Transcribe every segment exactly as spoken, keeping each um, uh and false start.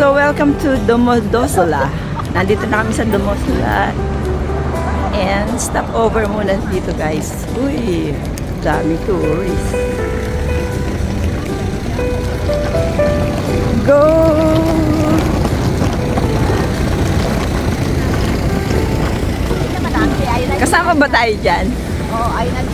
So, welcome to Domodossola. Nandito na kami sa Domodossola. And stop over muna dito, guys. Uy, dami tourists. Go! Kasama ba tayo dyan? Oo, ayun na.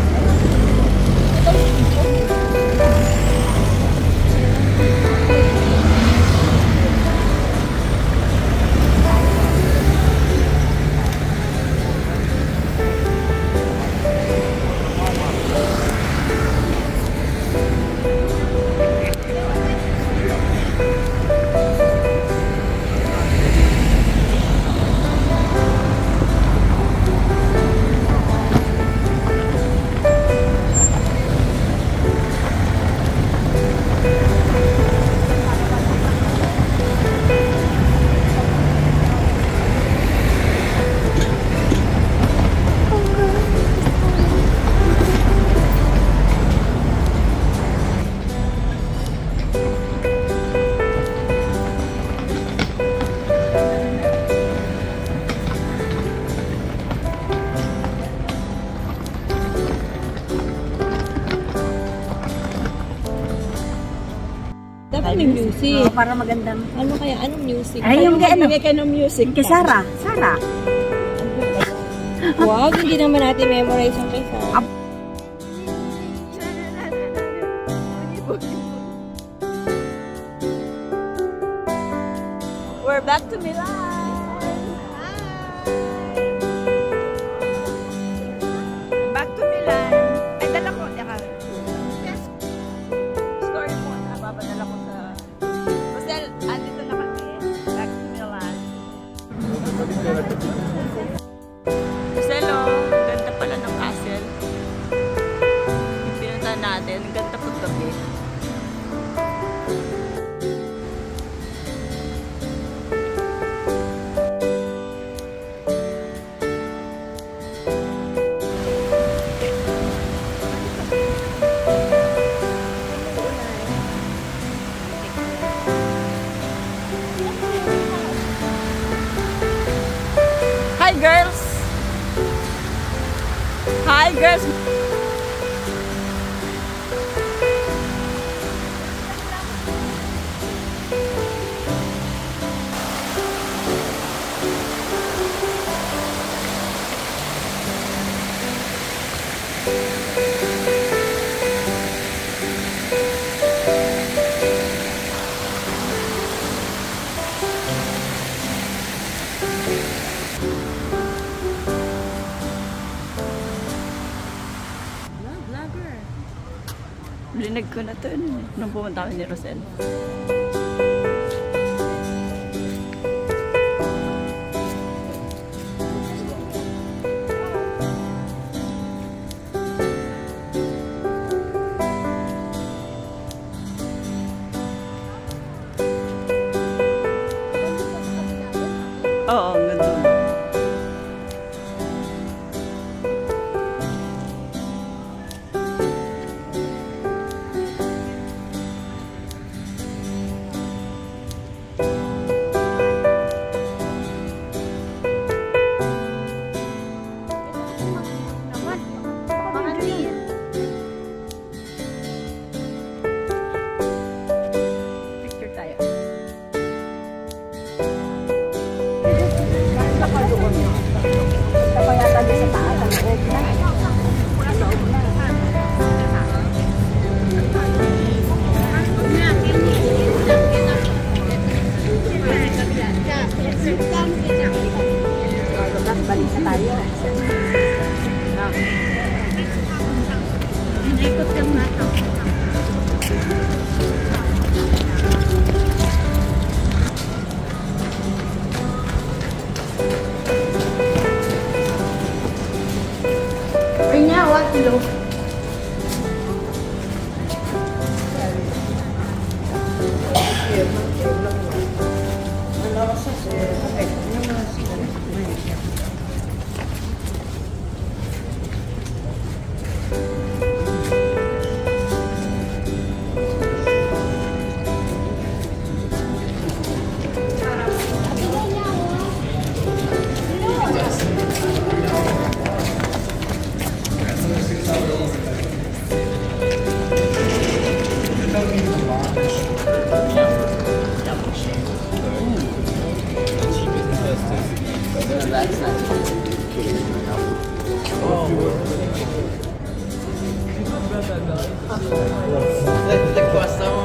Dapat may music. Oh, para maganda. Ano kaya? Anong music? Ay, yung ano? Bigay ka ng music. Kay Sarah. Sarah. Wow, hindi naman natin memorize yung kay Sarah. We're back to Milan. Back to Milan. Ay, dala ko. Teka. Story mo. Nabapadala ko sa... Kasi, andito na kami. Back to Milan. Marcelo, ganda pala ng castle. Yung pinunta natin. Ganda po gabi. Hi girls! Hi girls! Linag ko na to nung pumunta kami ni Rosel. Oo, ang ganda. Balisa tayo. Ikot kang mata. Kanya, what kilo? Le croissant